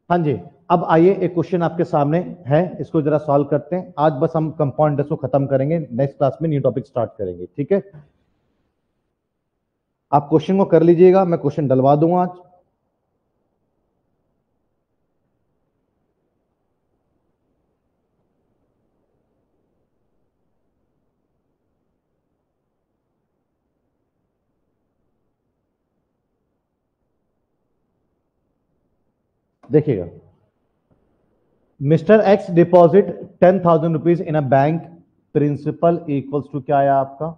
हाँ जी, अब आइए एक क्वेश्चन आपके सामने है, इसको जरा सॉल्व करते हैं। आज बस हम कंपाउंड इंटरेस्ट को खत्म करेंगे, नेक्स्ट क्लास में न्यू टॉपिक स्टार्ट करेंगे, ठीक है। आप क्वेश्चन को कर लीजिएगा, मैं क्वेश्चन डलवा दूंगा आज। देखिएगा, mister X deposit 10,000 rupees in a bank, principal equals to क्या आया आपका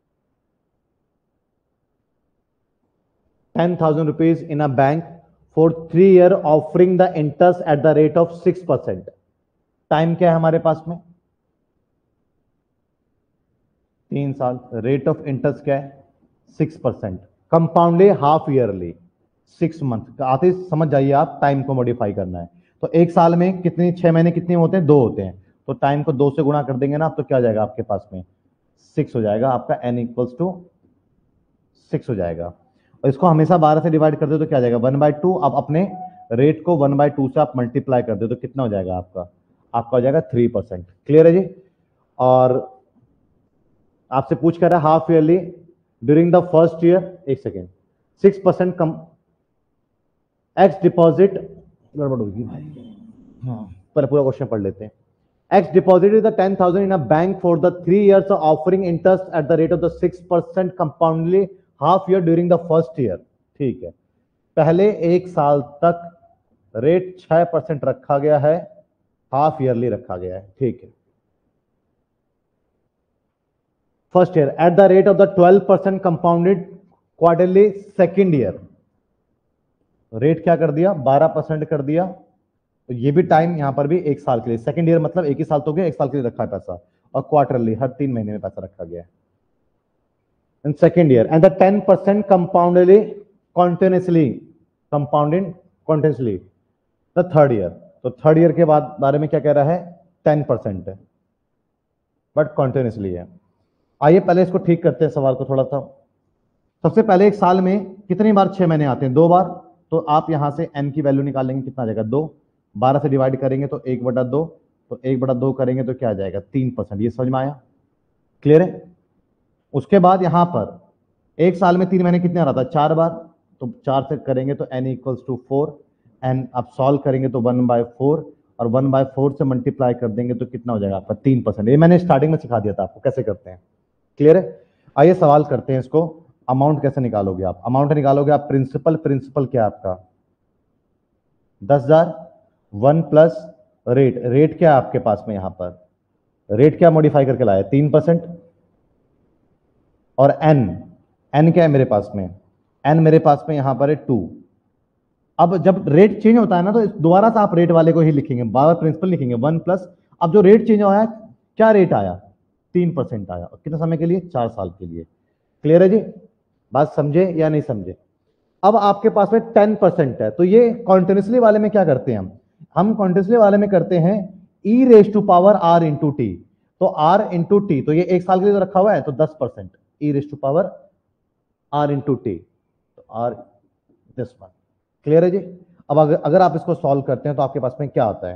10,000 rupees in a bank for 3 year offering the interest at the rate of 6%। Time क्या है हमारे पास में 3 साल, रेट ऑफ इंटरेस्ट क्या है 6%, कंपाउंडली हाफ ईयरली 6 मंथ आते समझ जाइए आप, टाइम को मॉडिफाई करना है। तो एक साल में कितनी 6 महीने कितने होते हैं 2 होते हैं, तो टाइम को 2 से गुणा कर देंगे ना, तो क्या हो जाएगा आपके पास में 6 हो जाएगा आपका, n इक्वल्स टू 6 हो जाएगा। और इसको हमेशा 12 से डिवाइड कर दो तो क्या आ जाएगा 1/2। अब अपने रेट को 1/2 से आप मल्टीप्लाई कर दो तो कितना हो जाएगा आपका हो जाएगा 3%। क्लियर है जी। और आपसे पूछ कर रहा है half yearly during the first year, एक सेकेंड 6% कम एक्स डिपॉजिट, गड़बड़ होगी भाई, हाँ पहले पूरा क्वेश्चन पढ़ लेते हैं। X deposited the 10,000 in a bank for the 3 years offering interest at the rate of the 6% compoundly half year during the first year. ठीक है, पहले एक साल तक रेट 6% रखा गया है, हाफ ईयरली रखा गया है, ठीक है। First year at the rate of the 12% compounded quarterly, second year rate क्या कर दिया 12% कर दिया, तो ये भी टाइम यहां पर भी एक साल के लिए, सेकेंड ईयर मतलब एक ही साल तो गया, एक साल के लिए रखा है पैसा, और क्वार्टरली हर 3 महीने में पैसा रखा गया है in second year. And the 10% compoundly continuously, compounding continuously the third year. तो थर्ड ईयर के बाद बारे में क्या कह रहा है 10% है बट कॉन्टिन्यूसली है। आइए पहले इसको ठीक करते हैं सवाल को थोड़ा सा। सबसे पहले एक साल में कितनी बार 6 महीने आते हैं 2 बार, तो आप यहां से n की वैल्यू निकालेंगे कितना आ जाएगा 2, 12 से डिवाइड करेंगे तो 1/2, तो 1/2 करेंगे तो क्या आ जाएगा 3%। ये समझ में आया, क्लियर है। उसके बाद यहां पर एक साल में 3 महीने कितने आ रहा था 4 बार, तो 4 से करेंगे तो n इक्वल्स टू 4, एन आप सॉल्व करेंगे तो 1/4, और 1/4 से मल्टीप्लाई कर देंगे तो कितना हो जाएगा आपका 3%। ये मैंने स्टार्टिंग में सिखा दिया था आपको कैसे करते हैं, क्लियर है। आइए सवाल करते हैं इसको। अमाउंट कैसे निकालोगे आप, अमाउंट निकालोगे आप प्रिंसिपल, प्रिंसिपल क्या आपका 10,000, 1 प्लस रेट, रेट क्या है आपके पास में यहां पर, रेट क्या मॉडिफाई करके लाया 3%, और n, n क्या है मेरे पास में, n मेरे पास में यहां पर है 2। अब जब रेट चेंज होता है ना तो दोबारा से आप रेट वाले को ही लिखेंगे, बार प्रिंसिपल लिखेंगे 1 प्लस, अब जो रेट चेंज हुआ है क्या रेट आया 3% आया, और कितना समय के लिए 4 साल के लिए। क्लियर है जी, बात समझे या नहीं समझे। अब आपके पास में 10% है, तो ये कॉन्टिन्यूसली वाले में क्या करते हैं हम कॉन्टिन्यूसली वाले में करते हैं e raise to power r into T, तो r इंटू टी, तो ये एक साल के लिए तो रखा हुआ है तो 10% e raise to power r into T, तो r दिस वन। क्लियर है जी। अब अगर आप इसको सॉल्व करते हैं तो आपके पास में क्या आता है,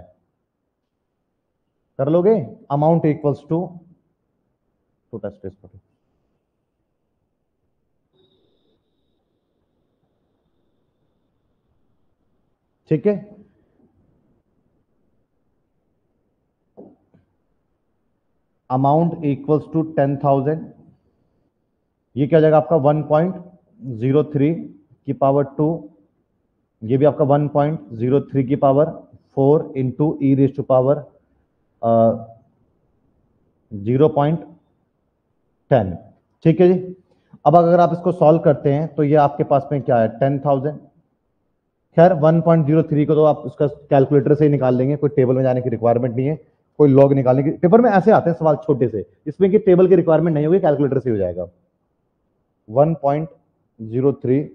कर लोगे अमाउंट इक्वल्स टू छोटा स्पेस पर, ठीक है। अमाउंट इक्वल्स टू 10,000, ये क्या हो जाएगा आपका 1.03 की पावर 2, ये भी आपका 1.03 की power 4 into E raise to power 0.10, ठीक है जी। अब अगर आप इसको सॉल्व करते हैं तो ये आपके पास में क्या है 10,000, खैर 1.03 को तो आप उसका कैलकुलेटर से ही निकाल लेंगे, कोई टेबल में जाने की रिक्वायरमेंट नहीं है, कोई लॉग निकालने की, पेपर में ऐसे आते हैं सवाल छोटे से, इसमें कि टेबल की रिक्वायरमेंट नहीं होगी, कैलकुलेटर से हो जाएगा 1.03,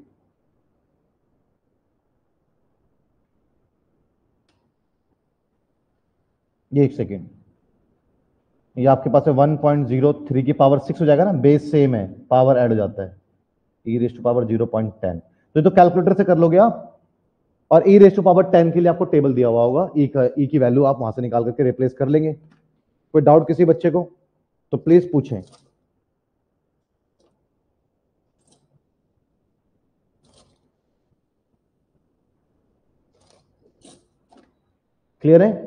ये एक सेकेंड, ये आपके पास है 1.03 की पावर 6 हो जाएगा ना, बेस सेम है पावर ऐड हो जाता है, ई रेज टू पावर 0.10, तो ये तो कैलकुलेटर से कर लोगे आप, और ई रेस टू पावर 10 के लिए आपको टेबल दिया हुआ होगा, ई की वैल्यू आप वहां से निकाल करके रिप्लेस कर लेंगे। कोई डाउट किसी बच्चे को तो प्लीज पूछें। क्लियर है?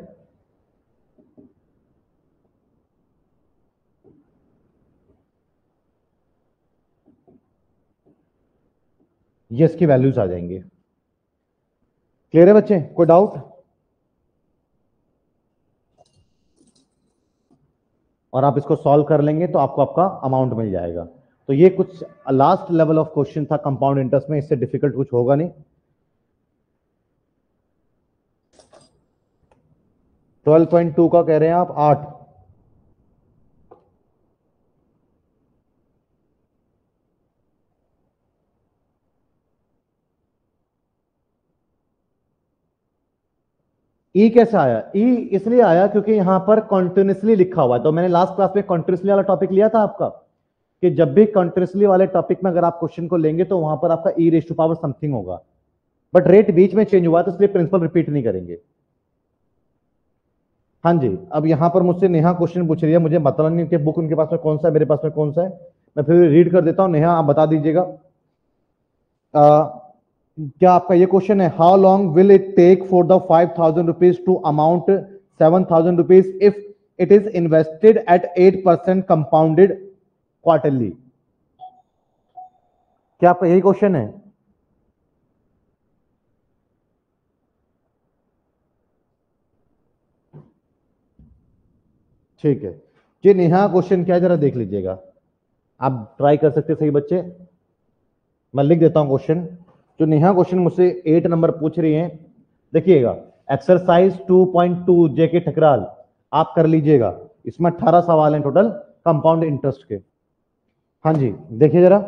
ये इसकी वैल्यूज आ जाएंगे। क्लियर है बच्चे, कोई डाउट? और आप इसको सॉल्व कर लेंगे तो आपको आपका अमाउंट मिल जाएगा। तो ये कुछ लास्ट लेवल ऑफ क्वेश्चन था कंपाउंड इंटरेस्ट में, इससे डिफिकल्ट कुछ होगा नहीं। 12.2 का कह रहे हैं आप 8। ई कैसे आया? ई इसलिए आया क्योंकि यहां पर कॉन्टिन्यूसली लिखा हुआ है। तो मैंने लास्ट क्लास में कॉन्टिन्यूसली वाला टॉपिक लिया था आपका, कि जब भी कॉन्टिन्यूसली वाले टॉपिक में अगर आप क्वेश्चन को लेंगे तो वहां पर आपका E raise to power something होगा, बट रेट बीच में चेंज हुआ तो इसलिए प्रिंसिपल रिपीट नहीं करेंगे। हाँ जी, अब यहां पर मुझसे नेहा क्वेश्चन पूछ रही है, मुझे मतलब नहीं कि बुक उनके पास में कौन सा है, मेरे पास में कौन सा है। मैं फिर रीड कर देता हूं। नेहा आप बता दीजिएगा। क्या आपका ये क्वेश्चन है, how long will it take for the 5,000 rupees to amount 7,000 rupees if it is invested at 8% compounded quarterly? क्या आपका यही क्वेश्चन है? ठीक है जी। नेहा क्वेश्चन क्या है जरा देख लीजिएगा, आप ट्राई कर सकते हैं सही बच्चे। मैं लिख देता हूं क्वेश्चन। जो नेहा क्वेश्चन मुझसे 8 नंबर पूछ रही हैं, देखिएगा, एक्सरसाइज 2.2 जेके ठकराल, आप कर लीजिएगा। इसमें 18 सवाल हैं टोटल कंपाउंड इंटरेस्ट के। हाँ जी, देखिए जरा,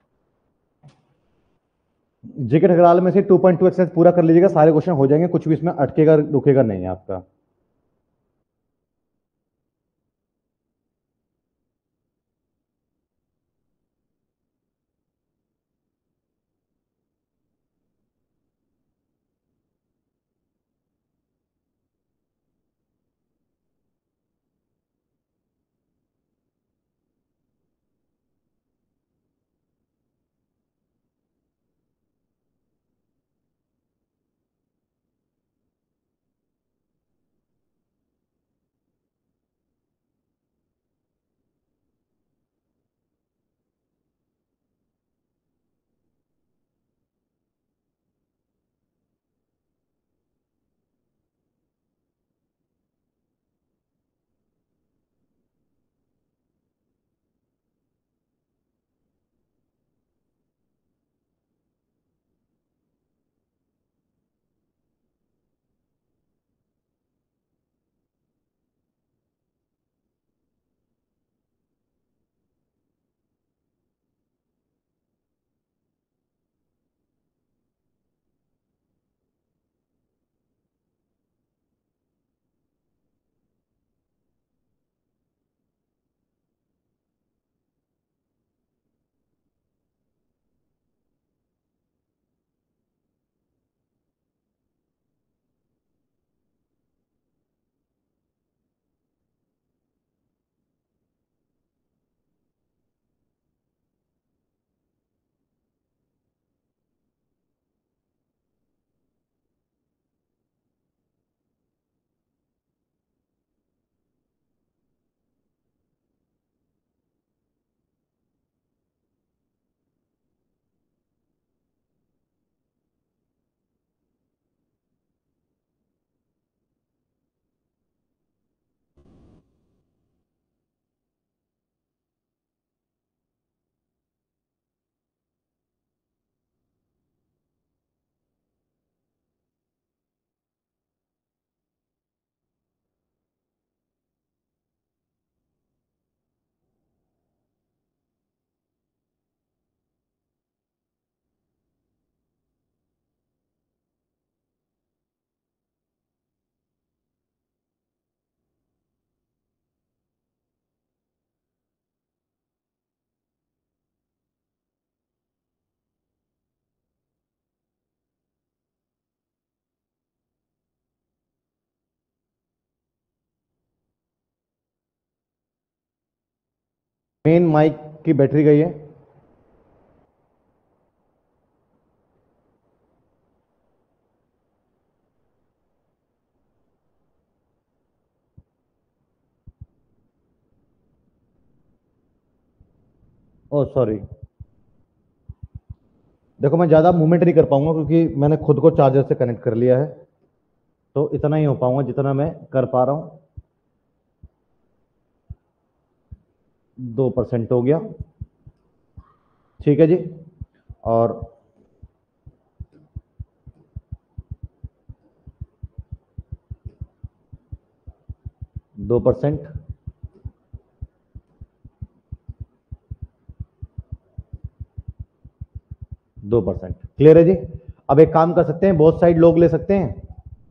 जेके ठकराल में से 2.2 एक्सरसाइज पूरा कर लीजिएगा, सारे क्वेश्चन हो जाएंगे, कुछ भी इसमें अटकेगा रुकेगा नहीं है आपका। मेन माइक की बैटरी गई है। ओ सॉरी, देखो मैं ज़्यादा मूवमेंट नहीं कर पाऊंगा क्योंकि मैंने खुद को चार्जर से कनेक्ट कर लिया है, तो इतना ही हो पाऊंगा जितना मैं कर पा रहा हूँ। 2% हो गया, ठीक है जी। और 2%, 2%, क्लियर है जी। अब एक काम कर सकते हैं, बहुत साइड लॉग ले सकते हैं।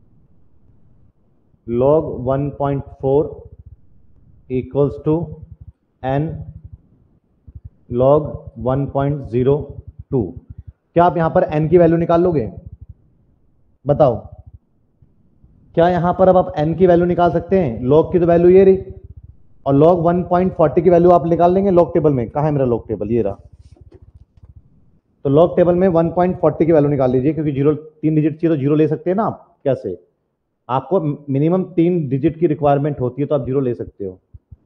log 1.4 equals to n log 1.02। क्या आप यहां पर n की वैल्यू निकाल लोगे? बताओ, क्या यहां पर अब आप n की वैल्यू निकाल सकते हैं? log की तो वैल्यू ये रही, और log 1.40 की वैल्यू आप निकाल लेंगे log टेबल में। कहां है मेरा log टेबल? ये रहा। तो log टेबल में 1.40 की वैल्यू निकाल लीजिए, क्योंकि जीरो 3 डिजिट चाहिए तो जीरो ले सकते हैं ना आप। कैसे? आपको मिनिमम 3 डिजिट की रिक्वायरमेंट होती है, तो आप जीरो ले सकते हो।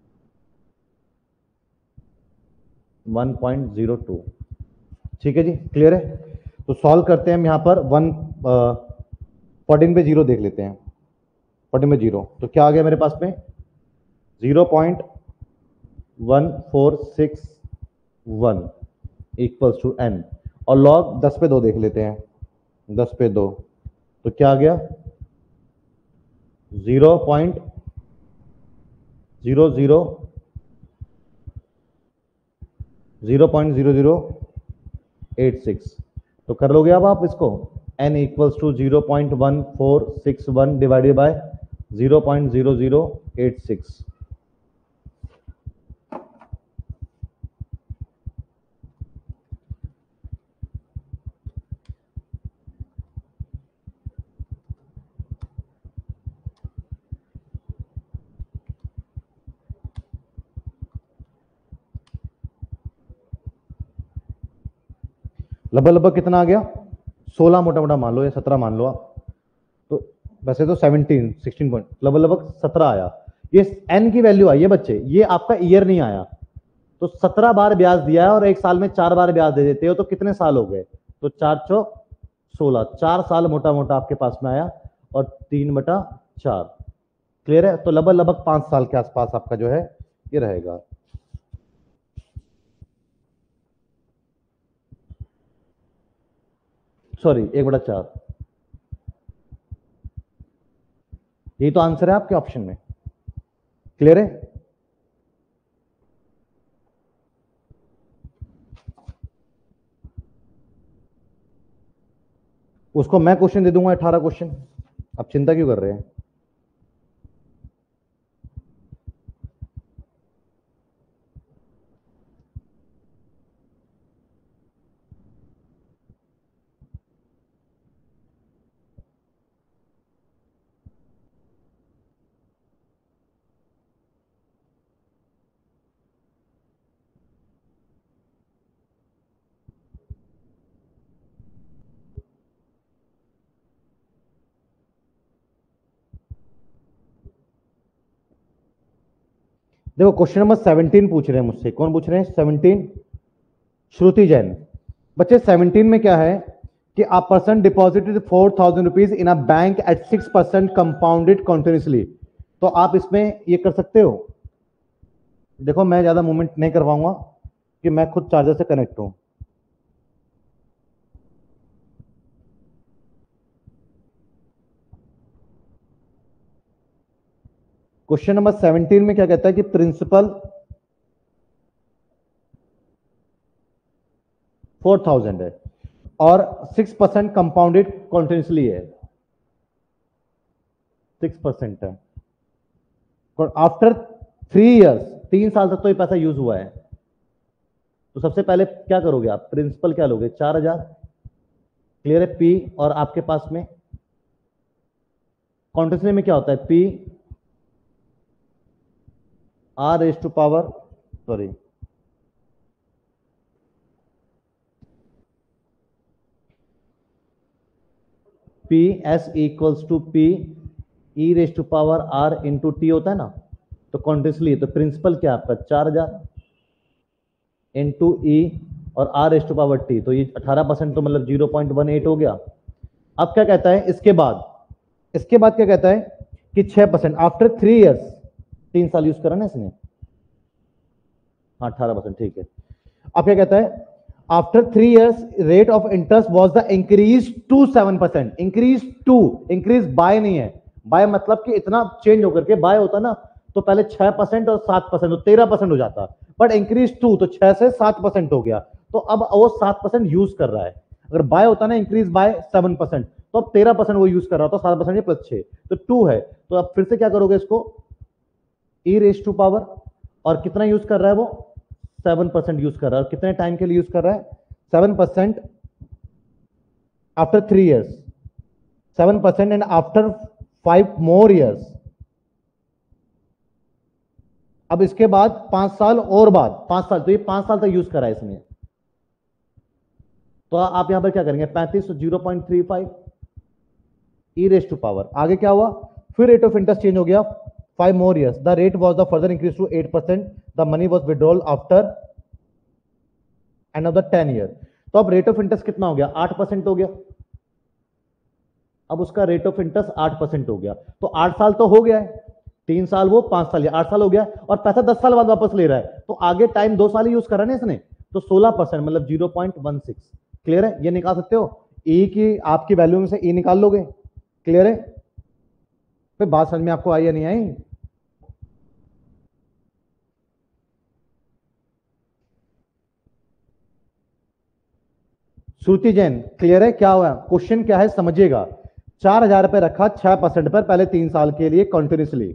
1.02, ठीक है जी, क्लियर है। तो सॉल्व करते हैं हम यहां पर 14 पे जीरो देख लेते हैं। 14 में जीरो, तो क्या आ गया मेरे पास में? 0.1461 इक्वल्स टू n, और log 10 पे 2 देख लेते हैं। 10 पे 2, तो क्या आ गया? 0.0086। तो कर लोगे अब आप इसको? n equals to 0.1461 divided by 0.0086। लगभग कितना आ गया? 16 मोटा मोटा मान लो, या 17 मान लो आप। तो वैसे तो 16 पॉइंट, लगभग 17 आया। ये n की वैल्यू आई है बच्चे, ये आपका ईयर नहीं आया। तो 17 बार ब्याज दिया है, और एक साल में 4 बार ब्याज दे देते हो, तो कितने साल हो गए? तो 4 चौक 16, 4 साल मोटा मोटा आपके पास में आया, और 3/4। क्लियर है? तो लगभग 5 साल के आसपास आपका जो है ये रहेगा। सॉरी, 1/4। यही तो आंसर है आपके ऑप्शन में। क्लियर है? उसको मैं क्वेश्चन दे दूंगा 18 क्वेश्चन, आप चिंता क्यों कर रहे हैं? देखो, क्वेश्चन नंबर 17 पूछ रहे हैं मुझसे। कौन पूछ रहे हैं? 17, श्रुति जैन। बच्चे 17 में क्या है कि a person deposited 4,000 rupees in a bank at 6% compounded continuously. तो आप इसमें ये कर सकते हो। देखो, मैं ज्यादा मूवमेंट नहीं करवाऊंगा कि मैं खुद चार्जर से कनेक्ट हूं। क्वेश्चन नंबर 17 में क्या कहता है कि प्रिंसिपल 4,000 है, और 6% कंपाउंडेड कंटिन्यूसली है। 6% है, और आफ्टर 3 इयर्स, 3 साल तक तो ये पैसा यूज हुआ है। तो सबसे पहले क्या करोगे आप? प्रिंसिपल क्या लोगे? 4,000। क्लियर है? पी, और आपके पास में कॉन्टिन्यूसली में क्या होता है? P r raise to power, sorry, P S equals to P E raise to power R into T होता है ना, तो कॉन्टिन्यूसली तो प्रिंसिपल क्या आपका 4000 इंटू ई और R raise to power T, तो ये 18% तो मतलब 0.18 हो गया। अब क्या कहता है इसके बाद क्या कहता है कि 6% आफ्टर 3 ईयर्स, 3 साल यूज करा ना इसने, हाँ 18%, ठीक है। अब क्या कहता है after 3 years rate of interest was the increase to 7%, increase by नहीं है, बाय मतलब कि इतना चेंज होकर के, बाय होता ना तो पहले 6% और 7% तो 13% हो जाता, बट इंक्रीज टू तो 6 से 7% हो गया, तो अब वो 7% यूज कर रहा है। अगर बाय होता ना इंक्रीज बाय 7%, तो अब 13% वो यूज कर रहा था, 7% प्लस 6 तो 2 है। तो अब फिर से क्या करोगे इसको, ई रेस टू पावर, और कितना यूज कर रहा है वो 7% यूज कर रहा है, और कितने टाइम के लिए यूज कर रहा है 7% after 3 years, 7% and after 5 more years. अब इसके बाद 5 साल और बाद 5 साल, तो ये 5 साल तक यूज करा है इसने, तो आप यहां पर क्या करेंगे 35 तो 0.35 ई रेस टू पावर, आगे क्या हुआ फिर रेट ऑफ इंटरेस्ट चेंज हो गया 5 more years, the rate was the further increased to 8%, the money was withdrawal after another 10 year। तो अब रेट ऑफ इंटरेस्ट कितना हो गया 8% हो गया, अब उसका रेट ऑफ इंटरेस्ट 8% हो गया, तो 8 साल तो हो गया है, 3 साल वो 5 साल, 8 साल हो गया, और पैसा 10 साल बाद वापस ले रहा है, तो आगे टाइम 2 साल ही यूज करा ना इसने, तो 16% मतलब 0.16। क्लियर है, ये निकाल सकते हो, ई की आपकी वैल्यू में से ई निकाल लोगे। क्लियर है, फिर बात समझ में आपको आई या नहीं आई? श्रुति जैन क्लियर है, क्या हुआ क्वेश्चन क्या है समझिएगा, 4000 रुपए रखा 6% पर पहले 3 साल के लिए कंटिन्यूसली।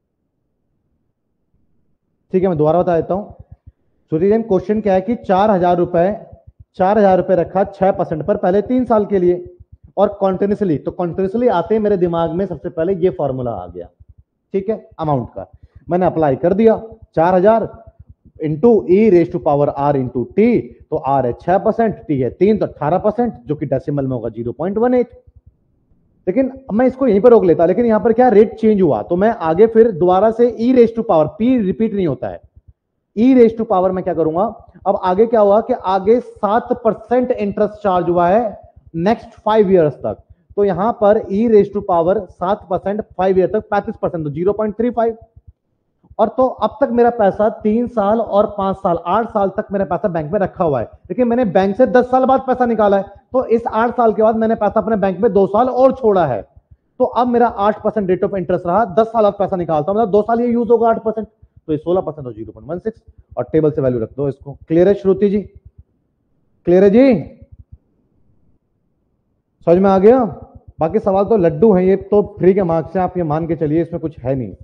ठीक है, मैं दोबारा बता देता हूं, श्रुति जैन क्वेश्चन क्या है कि 4000 रुपए रखा 6% पर पहले 3 साल के लिए और कंटिन्यूसली, तो कंटिन्यूसली आते ही मेरे दिमाग में सबसे पहले ये फॉर्मूला आ गया, ठीक है, अमाउंट का मैंने अप्लाई कर दिया, 4000 into E raise to power R into T, तो आर है 6%, टी है 3, तो 18%, जो कि डेसिमल में होगा 0.18। लेकिन मैं इसको यहीं पर रोक लेता, लेकिन यहां पर क्या रेट चेंज हुआ, तो मैं आगे फिर दोबारा से E raise to power, P repeat नहीं होता है, ई रेस टू पावर में क्या करूंगा, अब आगे क्या हुआ कि आगे 7% इंटरेस्ट चार्ज हुआ है नेक्स्ट 5 ईयर्स तक, तो यहां पर E raise to power 7% 5 year तक 35%, तो 0.35। और तो अब तक मेरा पैसा 3 साल और 5 साल 8 साल तक मेरा पैसा बैंक में रखा हुआ है, लेकिन मैंने बैंक से 10 साल बाद पैसा निकाला है, तो इस 8 साल के बाद मैंने पैसा अपने बैंक में 2 साल और छोड़ा है, तो अब मेरा 8% रेट ऑफ इंटरेस्ट रहा, 10 साल बाद पैसा निकालता हूं मतलब 2 साल ये यूज होगा 8%, तो ये 16% और 0.16, और टेबल से वैल्यू रख दो इसको। क्लियर है श्रुति जी? क्लियर है जी? समझ में आ गया? बाकी सवाल तो लड्डू हैं, ये तो फ्री के मार्क्स से आप ये मान के चलिए, इसमें कुछ है नहीं।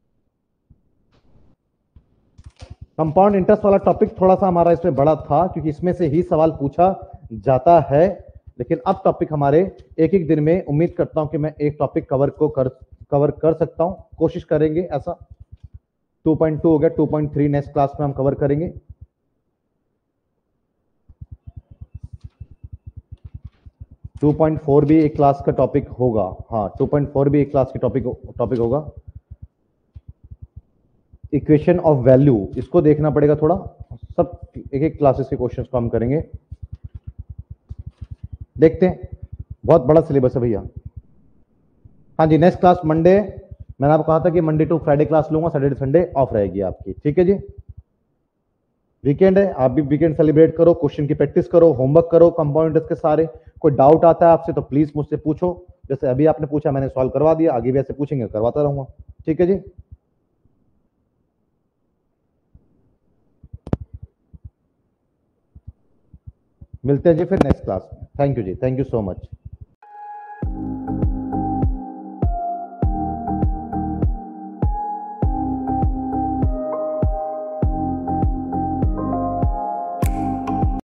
कंपाउंड इंटरेस्ट वाला टॉपिक थोड़ा सा हमारा इसमें बड़ा था, क्योंकि इसमें से ही सवाल पूछा जाता है, लेकिन अब टॉपिक हमारे एक एक दिन में, उम्मीद करता हूं कि मैं एक टॉपिक कवर कर सकता हूं, कोशिश करेंगे ऐसा। 2.2 हो गया, 2.3 नेक्स्ट क्लास में हम कवर करेंगे। टू 2.4 भी एक क्लास का टॉपिक होगा, हाँ 2.4 भी एक क्लास की टॉपिक होगा। इक्वेशन ऑफ वैल्यू, इसको देखना पड़ेगा थोड़ा, सब एक एक क्लासेस के क्वेश्चंस को हम करेंगे, देखते हैं, बहुत बड़ा सिलेबस है भैया। हाँ जी, नेक्स्ट क्लास मंडे, मैंने आपको कहा था कि मंडे टू फ्राइडे क्लास लूंगा, सैटरडे संडे ऑफ रहेगी आपकी, ठीक है जी। वीकेंड है, आप भी वीकेंड सेलिब्रेट करो, क्वेश्चन की प्रैक्टिस करो, होमवर्क करो कंपाउंड इंटरेस्ट के सारे। कोई डाउट आता है आपसे तो प्लीज मुझसे पूछो, जैसे अभी आपने पूछा मैंने सॉल्व करवा दिया, आगे भी ऐसे पूछेंगे करवाता रहूंगा, ठीक है जी। मिलते हैं जी फिर नेक्स्ट क्लास में, थैंक यू जी, थैंक यू सो मच।